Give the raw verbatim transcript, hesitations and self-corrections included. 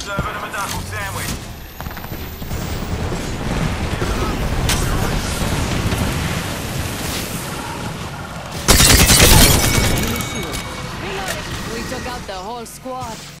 Serving them a knuckle sandwich. We took out the whole squad.